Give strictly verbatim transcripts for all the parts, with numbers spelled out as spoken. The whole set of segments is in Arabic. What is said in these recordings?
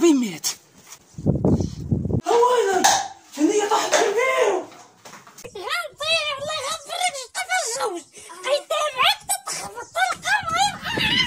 مات. هواي هنيا طاحت في البيرو. هانطيع الله يغفرك شطف الزوج قيتها معاك تتخبط القمر.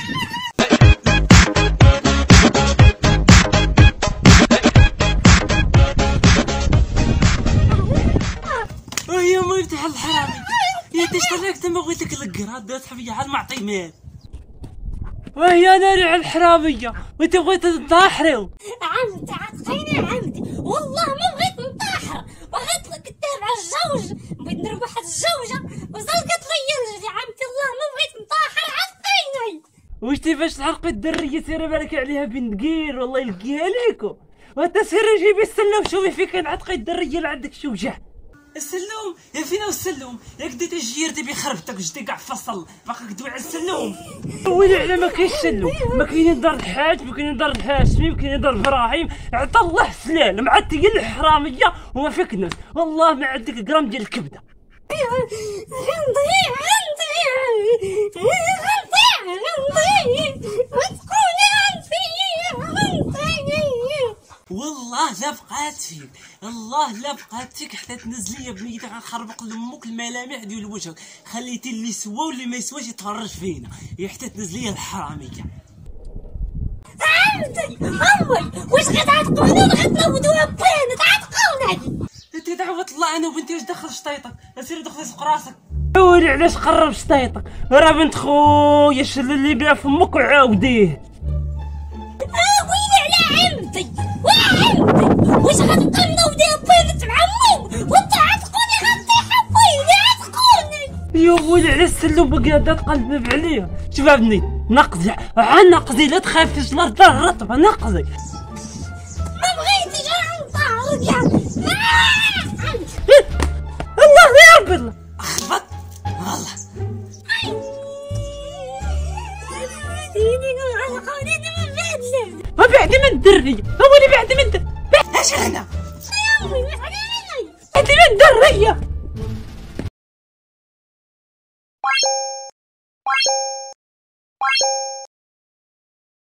يا ما يفتح الحرامي يا تشتريك ما بغيت لك القراد دات حبيبي عاد ما عطي مال. وهي انا على الحراميه وانت بغيت تنطاحري. عمد عتقيني عمد والله ما بغيت نطاحر بغيت لك تتابع الزوج بغيت نربح الزوجه وزلقت لي يلجلي عمتي الله ما بغيت نطاحر عتقيني. واش كيفاش تحرقي الدريه سيري بالك عليها بنت دقير والله يلقيها ليكو. وانت سيري جيبي السلوم شوفي فين كاين عتقي الدريه اللي عندك شي وجع. السلوم يا فينا السلوم ياك ديت الجيرتي بخربتك جدي كاع فصل باقي كدوي على السلوم. ويلي على ما كاينش السلوم ما كاين دار الحاج ما كاين دار الهاشمي ما كاين دار ابراهيم عطا الله سلال مع تقل الحراميه وما فيك ناس والله ما عندك جرام ديال الكبده. غنضيع غنضيع غنضيع غنضيع وتقولي غنضيع غنضيع. والله لا بقات فيك الله لا بقات فيك حتى تنزلي يا بنيتي غنخربق لامك الملامح ديال وجهك. خليتي اللي سوا واللي ما يسواش يتفرج فينا يا حتى تنزلي الحراميه. عمتي امي واش غتعتقوني غتنوضوها بين تعتقوني. انت دعوة الله انا وبنتي واش دخل شطيطك سيري دخلي سوق راسك. ويلي علاش قرب شطيطك راه بنت خويا شل اللي بها فمك وعاوديه. اه ويلي على عمتي وعمتي واش غتبقى منوضيها بينت مع امي وانت عتقوني غنطيح ويلي عتقوني. يا ويلي على السلوم باقي هدا تقلب عليا. شوف بني نقزي ها نقزي لا تخافيش الارض رطبه نقزي. ما بغيتيش غنطارك يا الله يا ربي الله اخبط والله. ما بعد من الدريه هو اللي بعد من الدريه. اجي هنا يا امي بعد من الدريه.